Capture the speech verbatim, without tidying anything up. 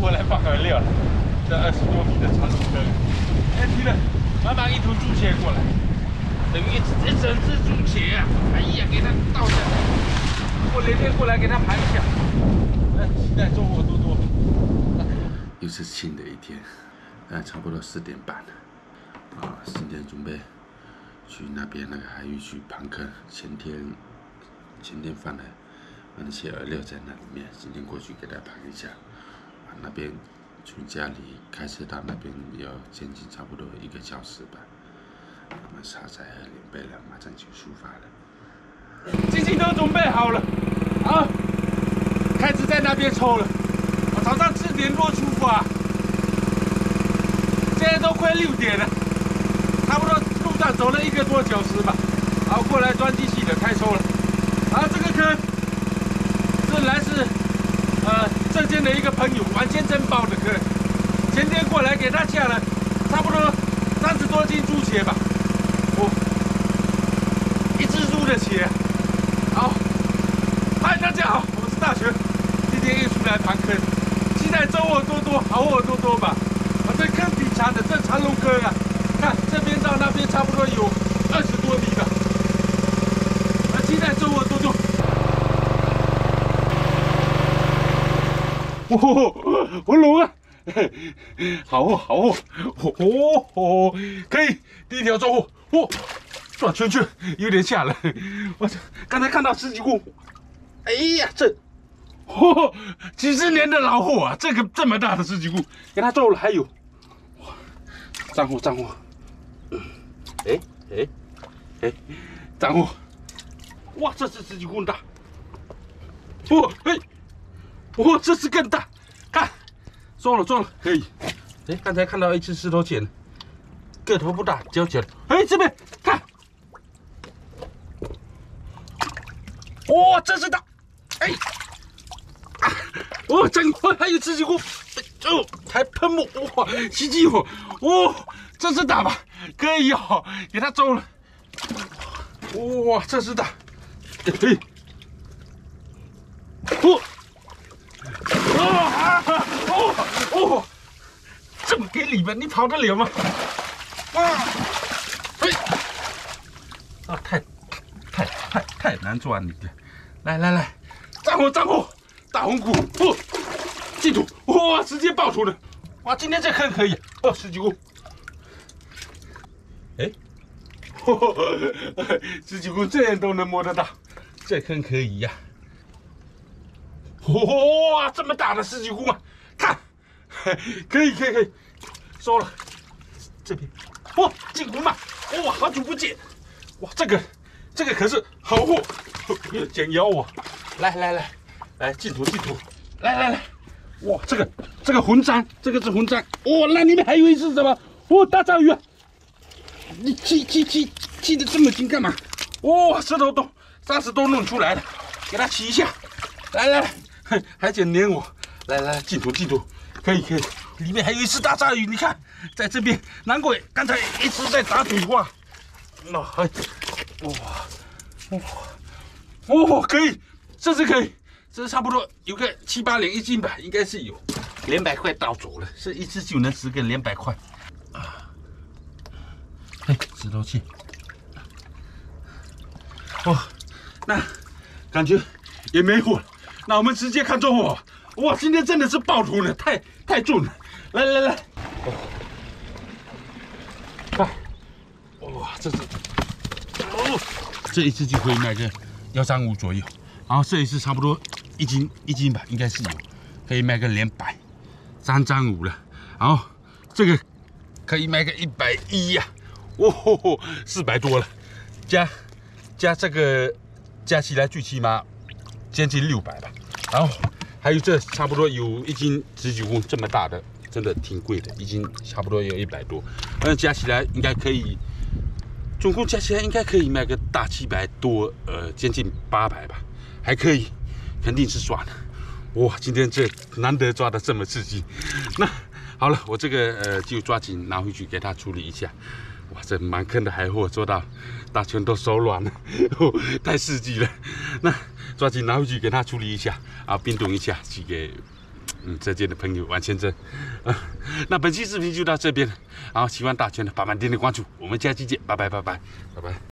过来放饵料了，这二十多米的长龙坑。哎，提了，妈妈一头猪茄过来，等于一一整只猪茄啊！哎呀，给它倒下来，我连天过来给它盘一下。哎，期待收获多多。 又是晴的一天，呃，差不多四点半了。啊，今天准备去那边那个海域去盘坑。前天前天放了放了些饵料在那里面，今天过去给它盘一下。啊，那边从家里开车到那边要将近差不多一个小时吧。那么沙仔和连贝了，马上就出发了。 机器都准备好了，好，开始在那边抽了。我早上四点多出发，现在都快六点了，差不多路上走了一个多小时吧。好，过来装机器的开抽了。好，这个坑是来自呃这间的一个朋友王先生报的坑，前天过来给他下了差不多三十多斤猪茄吧。哦，一只猪的茄。好，嗨，大家好，我是大全，今天又出来盘坑，期待收获多多，好货多多吧。我这坑底长的这长龙坑啊，看这边到那边差不多有二十多米吧。我期待收获多多。哦，我龙啊！好货，好货！哦哦，可以，第一条收获，哦，转圈圈有点吓人。我刚才看到十几股，哎呀，这，哦，几十年的老货啊，这个这么大的十几股，给它揍了，还有，哇，脏货脏货，嗯，哎哎哎，脏货，哇，这是十几股大，哦，哎，哦，这次更大，看。中了中了，可以。哎，刚才看到一只石头钳，个头不大，交起来。哎，这边看，哇、哦，真是大！哎，啊，哦，真哦，还有十几股，哦，还喷墨，哇，奇迹哦，哦，这是大吧？可以哦，给它中了。哇，这是大，哎，哦。哦哦哦！这么给里边，你跑得了吗？啊！哎！啊，太太太太难抓你了！来来来，战火战火，大红股哦，进土哇，直接爆出了！哇，今天这坑可以哦，十几股。哎，十几股这样都能摸得到，这坑可以呀、啊。哇，这么大的十几股啊！看，可以可以可以，收了。这边，哇，金股嘛，哇，好久不见，哇，这个这个可是好货，剪腰啊！来来来，来进土进土，来来来，哇，这个这个混章，这个是混章，哇，那里面还有一只什么？哦，大章鱼啊！你气气气气的这么紧干嘛？哇，石头都三十多弄出来了，给它起一下，来来来。还想黏我，来来进土进土，可以可以，里面还有一只大章鱼，你看，在这边，难怪刚才一直在打水花，那还，哇哇哇，可以，这是可以，这差不多有个七八两一斤吧，应该是有，两百块到手了，是一只就能值个两百块，啊，嘿，石头器，哇，那感觉也没货了。那我们直接看中货，哇，今天真的是爆出了，太太重了！来来来，看，哇，这是，哦，这一次就可以卖个幺三五左右，然后这一次差不多一斤一斤吧，应该是有，可以卖个两百，三张五了，然后这个可以卖个一百一呀，哦，四百多了，加加这个加起来最起码。将近六百吧，然后还有这差不多有一斤十几公这么大的，真的挺贵的，一斤差不多有一百多，嗯，加起来应该可以，总共加起来应该可以卖个大七百多，呃，将近八百吧，还可以，肯定是爽的。哇，今天这难得抓的这么刺激，那好了，我这个呃就抓紧拿回去给他处理一下。哇，这满坑的海货做到大全都手软了，哦、太刺激了。那抓紧拿回去给他处理一下啊，冰冻一下，寄给嗯，这届的朋友完签证。啊，那本期视频就到这边了，然后喜欢大圈的把慢点点关注，我们下期见，拜拜拜拜拜拜。